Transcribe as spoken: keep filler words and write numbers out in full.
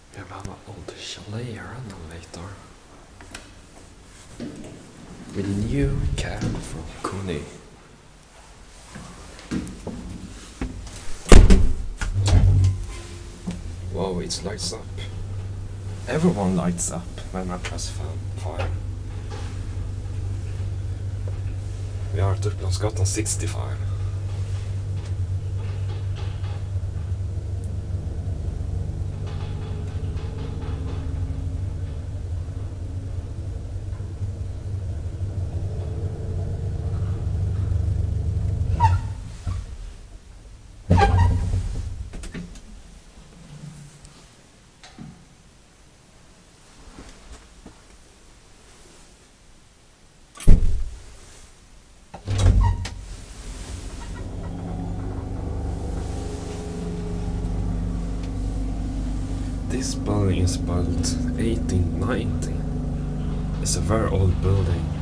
We have an old chalet here and later. With a new cab from Kuni. Whoa, it lights up. Everyone lights up when I press fire. Vi har til Upplandsgatan sextiofem. This building is built eighteen ninety. It's a very old building.